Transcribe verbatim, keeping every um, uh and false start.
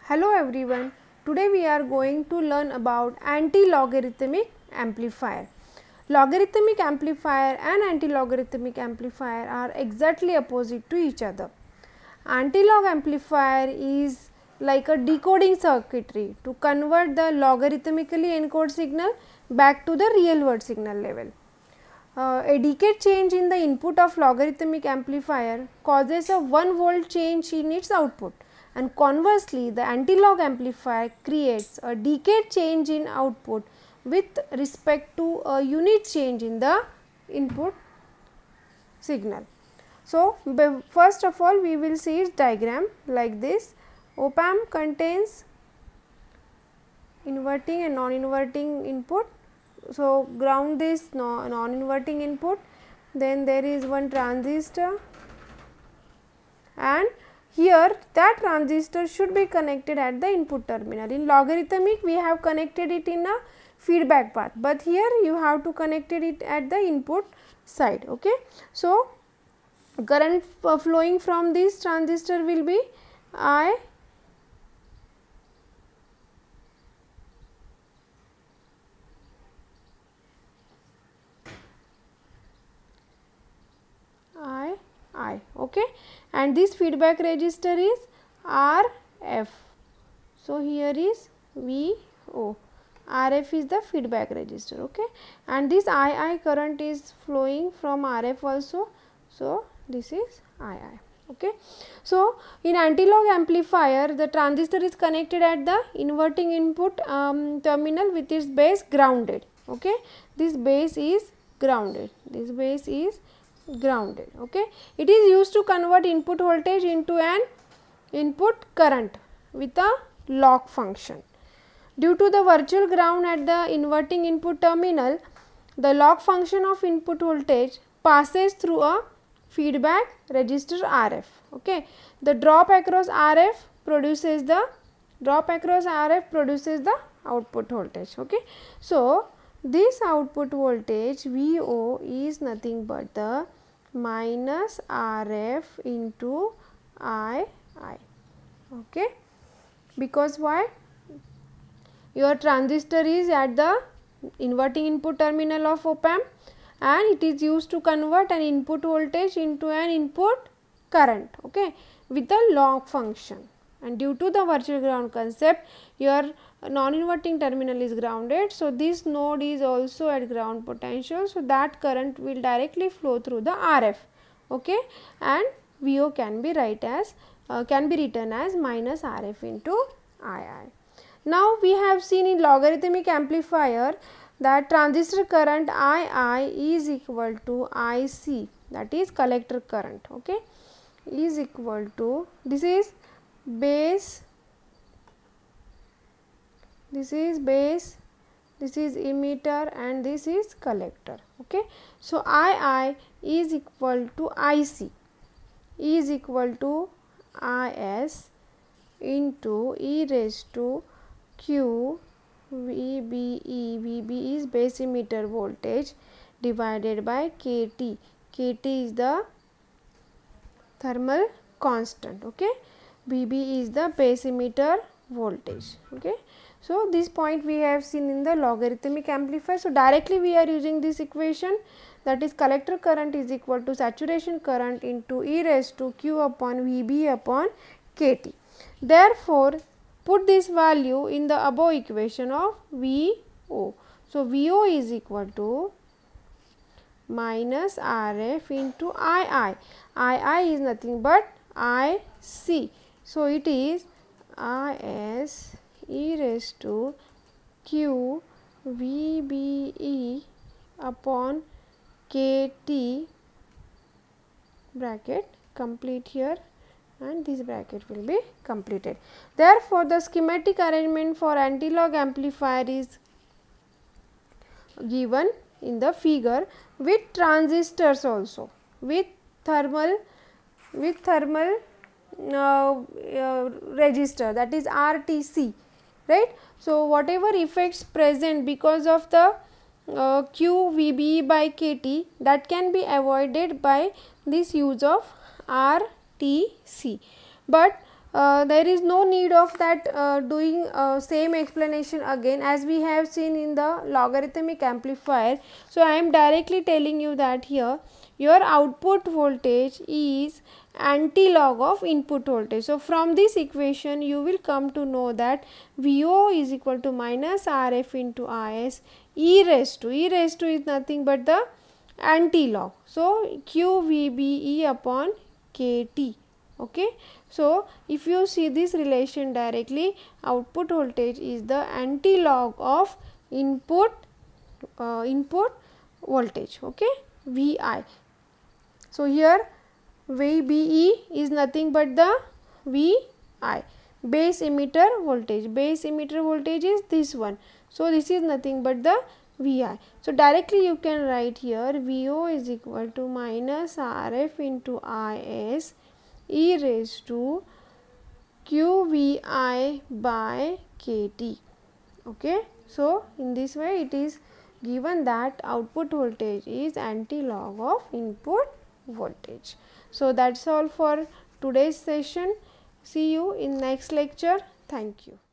Hello everyone, today we are going to learn about anti-logarithmic amplifier. Logarithmic amplifier and anti-logarithmic amplifier are exactly opposite to each other. Anti-log amplifier is like a decoding circuitry to convert the logarithmically encoded signal back to the real world signal level. Uh, a decade change in the input of logarithmic amplifier causes a one volt change in its output, and conversely the anti-log amplifier creates a decade change in output with respect to a unit change in the input signal. So, first of all we will see its diagram like this. Op amp contains inverting and non-inverting input. So, ground this non-inverting input, then there is one transistor, and here that transistor should be connected at the input terminal. In logarithmic we have connected it in a feedback path, but here you have to connect it at the input side. Okay. So, current flowing from this transistor will be I I I okay, and this feedback resistor is R F. So, here is V O, R F is the feedback resistor. Okay, and this I I current is flowing from R F also. So, this is I I. Okay. So, in anti-log amplifier the transistor is connected at the inverting input um, terminal with its base grounded. Okay, this base is grounded, this base is grounded. Okay, it is used to convert input voltage into an input current with a lock function. Due to the virtual ground at the inverting input terminal, the lock function of input voltage passes through a feedback resistor R F. Okay, the drop across R F produces the drop across R F produces the output voltage. Okay, so this output voltage V O is nothing but the minus R F into I I. Okay, because why? Your transistor is at the inverting input terminal of op amp, and it is used to convert an input voltage into an input current. Okay, with the lock function, and due to the virtual ground concept your non-inverting terminal is grounded. So, this node is also at ground potential. So, that current will directly flow through the R F. Okay, and V O can be write as uh, can be written as minus R F into I I. Now, we have seen in logarithmic amplifier that transistor current I I is equal to I C, that is collector current. Okay, is equal to, this is base, this is base, this is emitter, and this is collector. Okay. So, I I is equal to I C is equal to I S into e raised to Q V B E. V B is base emitter voltage divided by K T. K T is the thermal constant. Okay. V B is the base emitter voltage. Okay. So, this point we have seen in the logarithmic amplifier. So, directly we are using this equation, that is collector current is equal to saturation current into e raised to Q upon V B upon K T. Therefore, put this value in the above equation of V O. So, V O is equal to minus R F into I I. I I is nothing but I C. So, it is I S e raised to Q V B E upon K T bracket complete here, and this bracket will be completed. Therefore, the schematic arrangement for anti-log amplifier is given in the figure with transistors also, with thermal with thermal uh, uh, resistor, that is R T C, right. So, whatever effects present because of the uh, Q V B by K T, that can be avoided by this use of R T C, but uh, there is no need of that uh, doing uh, same explanation again, as we have seen in the logarithmic amplifier. So, I am directly telling you that here your output voltage is anti-log of input voltage. So, from this equation you will come to know that V O is equal to minus R F into I S e raised to, e raised to is nothing but the anti-log. So, Q V B E upon K T. Okay. So, if you see this relation directly, output voltage is the anti-log of input uh, input voltage, okay, V I. So, here V B E is nothing but the V I, base emitter voltage, base emitter voltage is this one. So, this is nothing but the V I. So, directly you can write here V O is equal to minus R F into I S e raised to Q V I by K T. Okay. So, in this way it is given that output voltage is anti-log of input voltage. So, that is all for today's session. See you in next lecture. Thank you.